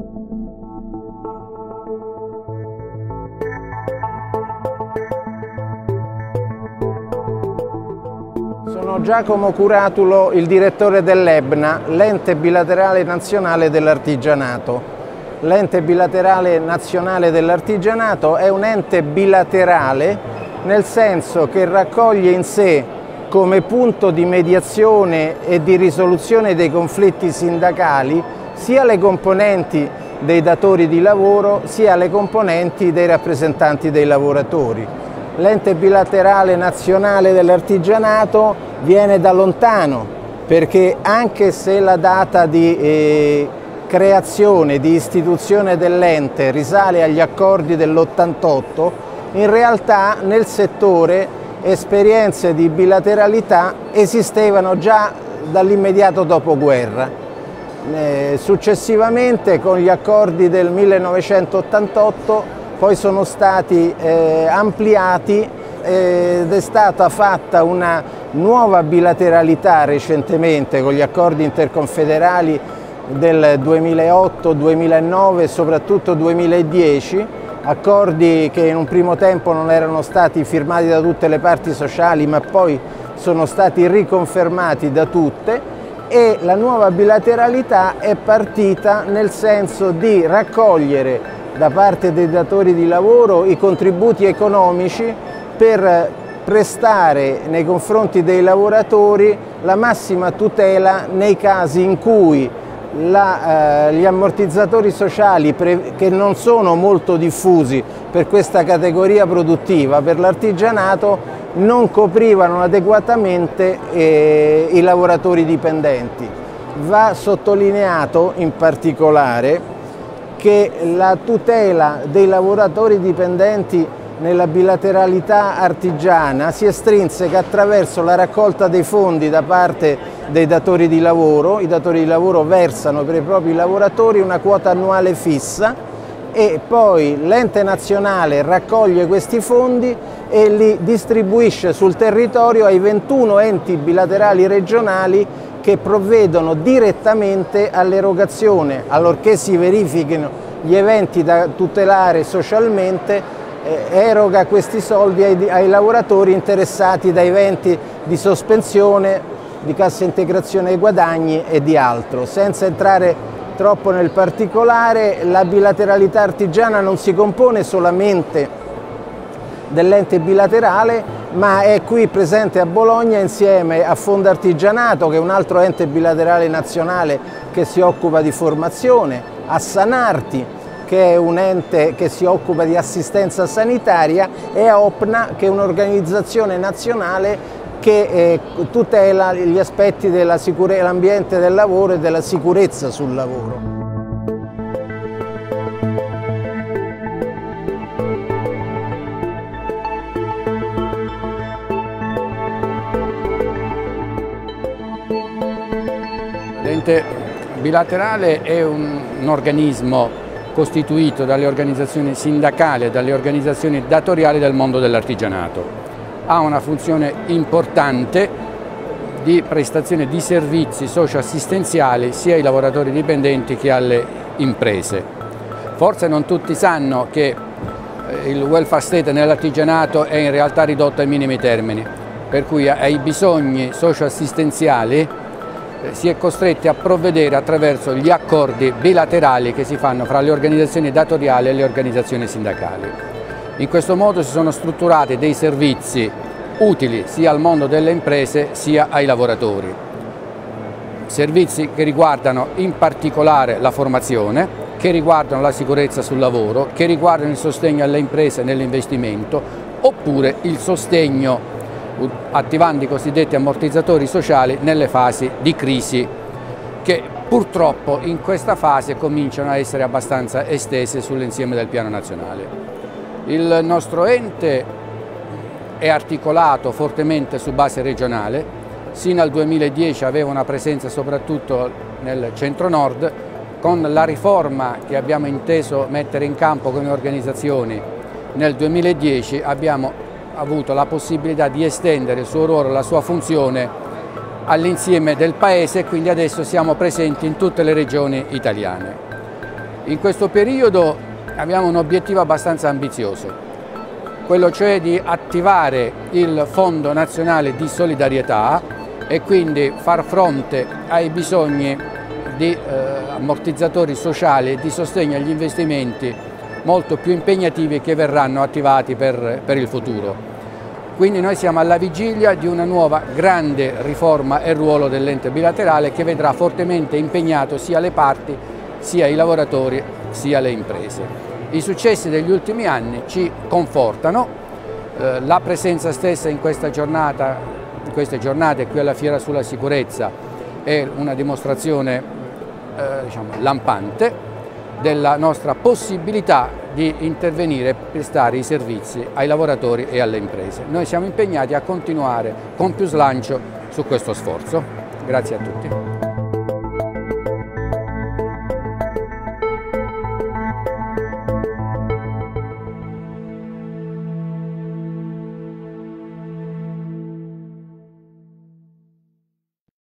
Sono Giacomo Curatulo, il direttore dell'EBNA, l'Ente Bilaterale Nazionale dell'Artigianato. L'Ente Bilaterale Nazionale dell'Artigianato è un ente bilaterale nel senso che raccoglie in sé come punto di mediazione e di risoluzione dei conflitti sindacali sia le componenti dei datori di lavoro sia le componenti dei rappresentanti dei lavoratori. L'Ente Bilaterale Nazionale dell'Artigianato viene da lontano perché anche se la data di creazione, di istituzione dell'ente risale agli accordi dell'88, in realtà nel settore esperienze di bilateralità esistevano già dall'immediato dopoguerra. Successivamente con gli accordi del 1988 poi sono stati ampliati ed è stata fatta una nuova bilateralità recentemente con gli accordi interconfederali del 2008, 2009 e soprattutto 2010, accordi che in un primo tempo non erano stati firmati da tutte le parti sociali ma poi sono stati riconfermati da tutte, e la nuova bilateralità è partita nel senso di raccogliere da parte dei datori di lavoro i contributi economici per prestare nei confronti dei lavoratori la massima tutela nei casi in cui gli ammortizzatori sociali, che non sono molto diffusi per questa categoria produttiva, per l'artigianato, non coprivano adeguatamente i lavoratori dipendenti. Va sottolineato in particolare che la tutela dei lavoratori dipendenti nella bilateralità artigiana si estrinseca attraverso la raccolta dei fondi da parte dei datori di lavoro. I datori di lavoro versano per i propri lavoratori una quota annuale fissa e poi l'ente nazionale raccoglie questi fondi e li distribuisce sul territorio ai 21 enti bilaterali regionali che provvedono direttamente all'erogazione, allorché si verifichino gli eventi da tutelare socialmente, eroga questi soldi ai lavoratori interessati da eventi di sospensione, di cassa integrazione dei guadagni e di altro. Senza entrare troppo nel particolare, la bilateralità artigiana non si compone solamente dell'ente bilaterale, ma è qui presente a Bologna insieme a Fondartigianato, che è un altro ente bilaterale nazionale che si occupa di formazione, a Sanarti, che è un ente che si occupa di assistenza sanitaria, e a OPNA, che è un'organizzazione nazionale che tutela gli aspetti dell'ambiente del lavoro e della sicurezza sul lavoro. L'ente bilaterale è un organismo costituito dalle organizzazioni sindacali e dalle organizzazioni datoriali del mondo dell'artigianato. Ha una funzione importante di prestazione di servizi socio-assistenziali sia ai lavoratori dipendenti che alle imprese. Forse non tutti sanno che il welfare state nell'artigianato è in realtà ridotto ai minimi termini, per cui ai bisogni socio-assistenziali si è costretti a provvedere attraverso gli accordi bilaterali che si fanno fra le organizzazioni datoriali e le organizzazioni sindacali. In questo modo si sono strutturati dei servizi utili sia al mondo delle imprese sia ai lavoratori. Servizi che riguardano in particolare la formazione, che riguardano la sicurezza sul lavoro, che riguardano il sostegno alle imprese nell'investimento, oppure il sostegno attivando i cosiddetti ammortizzatori sociali nelle fasi di crisi, che purtroppo in questa fase cominciano a essere abbastanza estese sull'insieme del piano nazionale. Il nostro ente è articolato fortemente su base regionale, sino al 2010 aveva una presenza soprattutto nel centro-nord. Con la riforma che abbiamo inteso mettere in campo come organizzazioni nel 2010 abbiamo avuto la possibilità di estendere il suo ruolo, la sua funzione all'insieme del Paese, e quindi adesso siamo presenti in tutte le regioni italiane. In questo periodo abbiamo un obiettivo abbastanza ambizioso, quello cioè di attivare il Fondo Nazionale di Solidarietà e quindi far fronte ai bisogni di ammortizzatori sociali e di sostegno agli investimenti molto più impegnativi che verranno attivati per il futuro. Quindi noi siamo alla vigilia di una nuova grande riforma e ruolo dell'ente bilaterale che vedrà fortemente impegnato sia le parti, sia i lavoratori, sia le imprese. I successi degli ultimi anni ci confortano, la presenza stessa in queste giornate qui alla Fiera sulla Sicurezza è una dimostrazione lampante della nostra possibilità di intervenire e prestare i servizi ai lavoratori e alle imprese. Noi siamo impegnati a continuare con più slancio su questo sforzo. Grazie a tutti.